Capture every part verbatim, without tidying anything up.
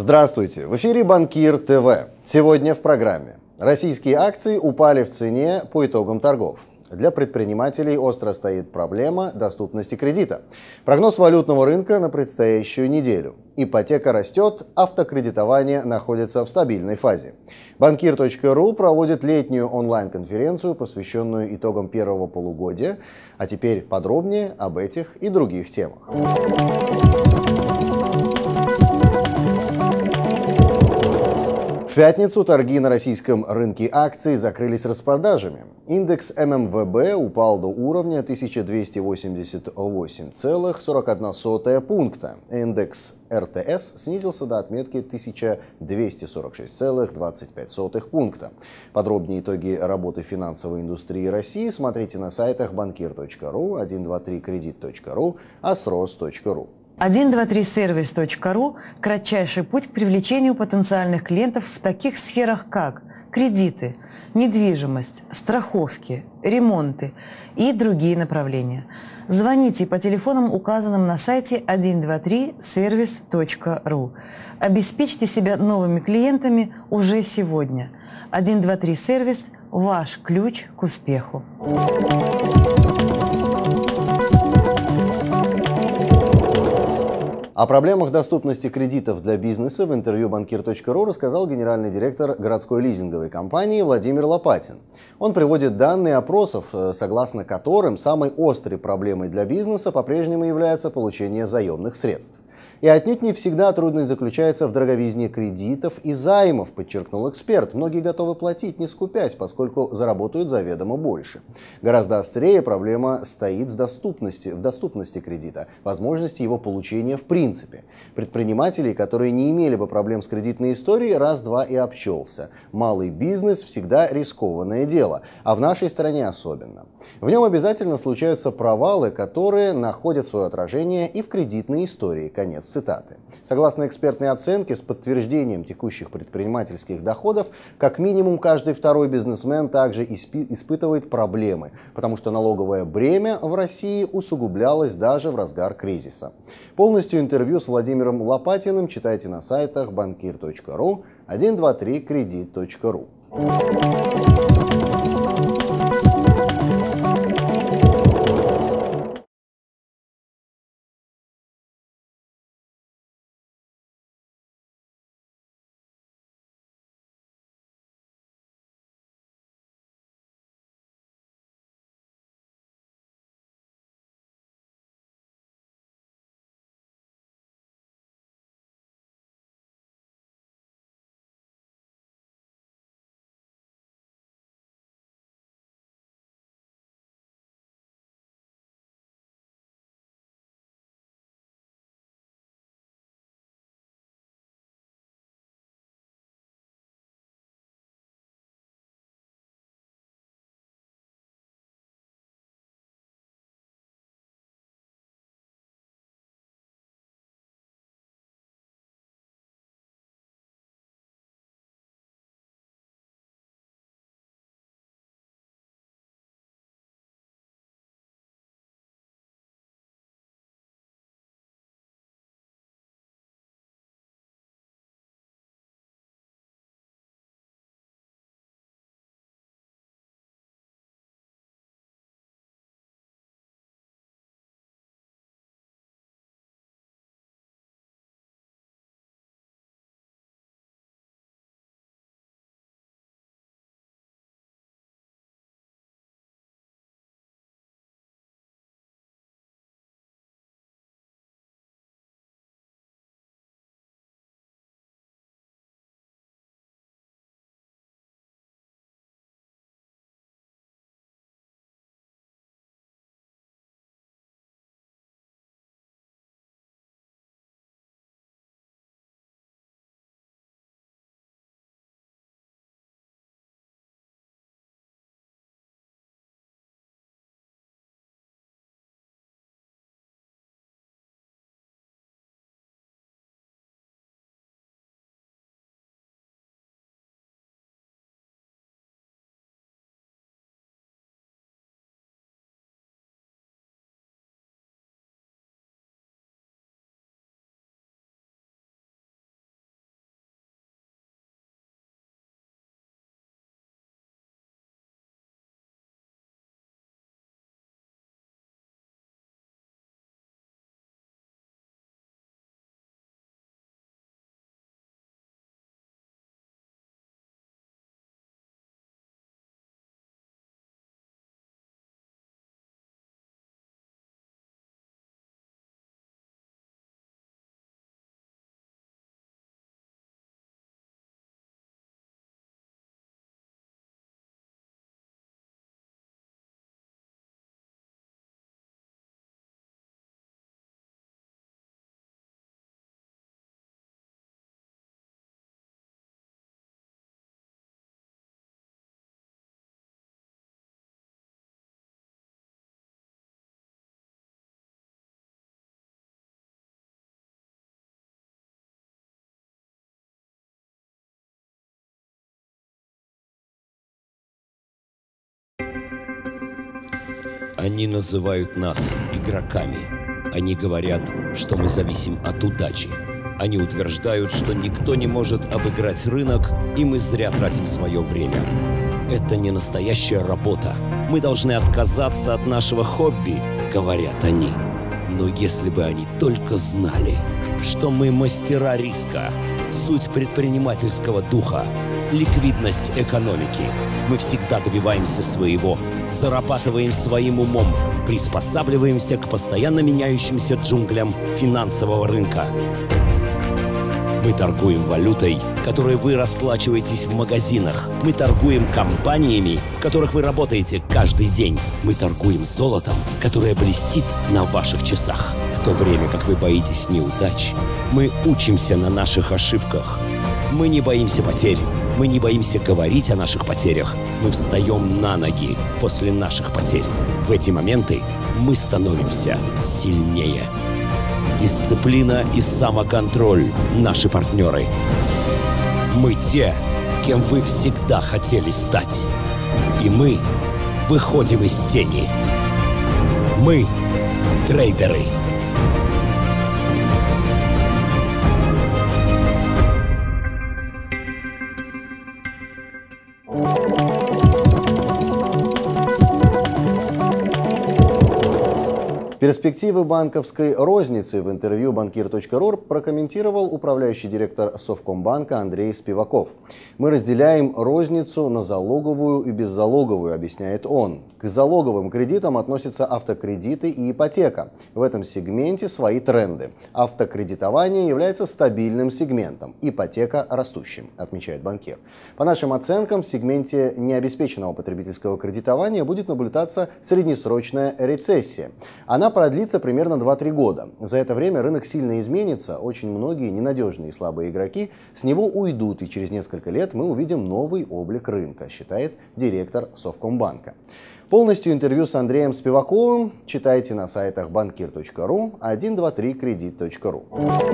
Здравствуйте! В эфире Банкир ТВ. Сегодня в программе. Российские акции упали в цене по итогам торгов. Для предпринимателей остро стоит проблема доступности кредита. Прогноз валютного рынка на предстоящую неделю. Ипотека растет, автокредитование находится в стабильной фазе. Банкир точка ру проводит летнюю онлайн-конференцию, посвященную итогам первого полугодия. А теперь подробнее об этих и других темах. В пятницу торги на российском рынке акций закрылись распродажами. Индекс эм эм вэ бэ упал до уровня тысяча двести восемьдесят восемь целых сорок одна сотая пункта. Индекс эр тэ эс снизился до отметки тысяча двести сорок шесть целых двадцать пять сотых пункта. Подробнее итоги работы финансовой индустрии России смотрите на сайтах банкир точка ру, один два три кредит точка ру, асрос точка ру. один два три сервис точка ру – кратчайший путь к привлечению потенциальных клиентов в таких сферах, как кредиты, недвижимость, страховки, ремонты и другие направления. Звоните по телефонам, указанным на сайте один два три сервис точка ру. Обеспечьте себя новыми клиентами уже сегодня. один два три сервис – ваш ключ к успеху. О проблемах доступности кредитов для бизнеса в интервью банкир точка ру рассказал генеральный директор городской лизинговой компании Владимир Лопатин. Он приводит данные опросов, согласно которым самой острой проблемой для бизнеса по-прежнему является получение заемных средств. И отнюдь не всегда трудность заключается в дороговизне кредитов и займов, подчеркнул эксперт. Многие готовы платить, не скупясь, поскольку заработают заведомо больше. Гораздо острее проблема стоит с доступностью, в доступности кредита, возможности его получения в принципе. Предпринимателей, которые не имели бы проблем с кредитной историей, раз-два и обчелся. Малый бизнес всегда рискованное дело, а в нашей стране особенно. В нем обязательно случаются провалы, которые находят свое отражение и в кредитной истории. Конец цитаты. Согласно экспертной оценке, с подтверждением текущих предпринимательских доходов, как минимум каждый второй бизнесмен также испытывает проблемы, потому что налоговое бремя в России усугублялось даже в разгар кризиса. Полностью интервью с Владимиром Лопатиным читайте на сайтах банкир точка ру, один два три кредит точка ру. Они называют нас игроками. Они говорят, что мы зависим от удачи. Они утверждают, что никто не может обыграть рынок, и мы зря тратим свое время. Это не настоящая работа. Мы должны отказаться от нашего хобби, говорят они. Но если бы они только знали, что мы мастера риска, суть предпринимательского духа, ликвидность экономики. Мы всегда добиваемся своего, зарабатываем своим умом, приспосабливаемся к постоянно меняющимся джунглям финансового рынка. Мы торгуем валютой, которой вы расплачиваетесь в магазинах. Мы торгуем компаниями, в которых вы работаете каждый день. Мы торгуем золотом, которое блестит на ваших часах. В то время как вы боитесь неудач, мы учимся на наших ошибках. Мы не боимся потерь. Мы не боимся говорить о наших потерях. Мы встаем на ноги после наших потерь. В эти моменты мы становимся сильнее. Дисциплина и самоконтроль – наши партнеры. Мы те, кем вы всегда хотели стать. И мы выходим из тени. Мы – трейдеры. Перспективы банковской розницы в интервью банкир точка ру прокомментировал управляющий директор Совкомбанка Андрей Спиваков. «Мы разделяем розницу на залоговую и беззалоговую», объясняет он. К залоговым кредитам относятся автокредиты и ипотека. В этом сегменте свои тренды. Автокредитование является стабильным сегментом, ипотека – растущим, отмечает банкир. По нашим оценкам, в сегменте необеспеченного потребительского кредитования будет наблюдаться среднесрочная рецессия. Она продлится примерно два-три года. За это время рынок сильно изменится, очень многие ненадежные и слабые игроки с него уйдут, и через несколько лет мы увидим новый облик рынка, считает директор Совкомбанка. Полностью интервью с Андреем Спиваковым читайте на сайтах банкир точка ру, один два три кредит точка ру.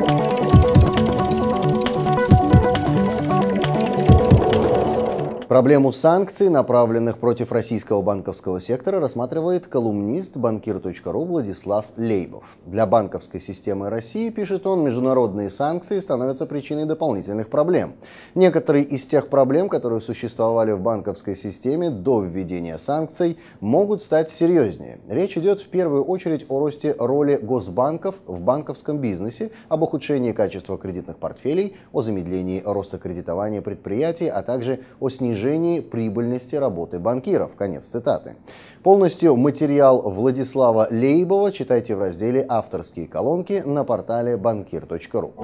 Проблему санкций, направленных против российского банковского сектора, рассматривает колумнист банкир точка ру Владислав Лейбов. Для банковской системы России, пишет он, международные санкции становятся причиной дополнительных проблем. Некоторые из тех проблем, которые существовали в банковской системе до введения санкций, могут стать серьезнее. Речь идет в первую очередь о росте роли госбанков в банковском бизнесе, об ухудшении качества кредитных портфелей, о замедлении роста кредитования предприятий, а также о снижении прибыльности работы банкиров. Конец цитаты. Полностью материал Владислава Лейбова читайте в разделе «Авторские колонки» на портале банкир точка ру.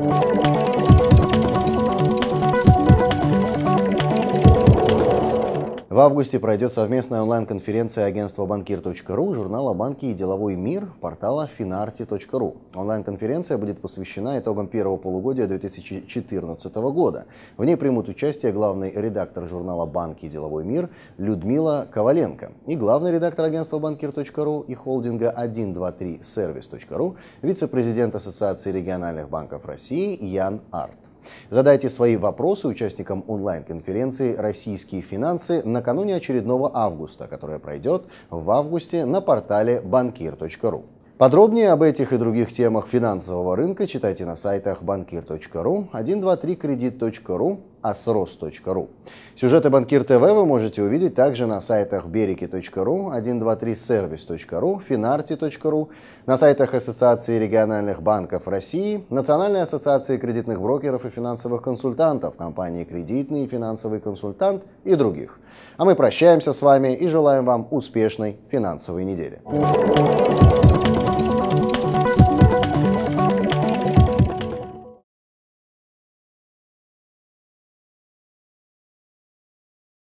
В августе пройдет совместная онлайн-конференция агентства банкир точка ру, журнала «Банки и деловой мир», портала финарти точка ру. Онлайн-конференция будет посвящена итогам первого полугодия две тысячи четырнадцатого года. В ней примут участие главный редактор журнала «Банки и деловой мир» Людмила Коваленко и главный редактор агентства банкир точка ру и холдинга один два три сервис точка ру, вице-президент Ассоциации региональных банков России Ян Арт. Задайте свои вопросы участникам онлайн-конференции «Российские финансы» накануне очередного августа, которая пройдет в августе на портале банкир точка ру. Подробнее об этих и других темах финансового рынка читайте на сайтах банкир точка ру, один два три кредит точка ру, асрос точка ру. Сюжеты Банкир ТВ вы можете увидеть также на сайтах береги точка ру, один два три сервис точка ру, финарти точка ру, на сайтах Ассоциации региональных банков России, Национальной ассоциации кредитных брокеров и финансовых консультантов, компании «Кредитный и финансовый консультант» и других. А мы прощаемся с вами и желаем вам успешной финансовой недели.